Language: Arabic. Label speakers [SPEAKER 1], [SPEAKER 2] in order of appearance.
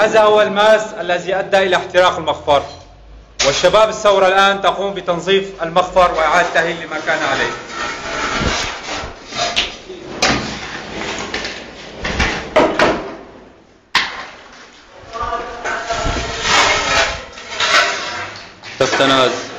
[SPEAKER 1] هذا هو الماس الذي أدى إلى احتراق المخفر، والشباب الثورة الآن تقوم بتنظيف المخفر وإعادة تأهيل لما كان عليه. تفتناز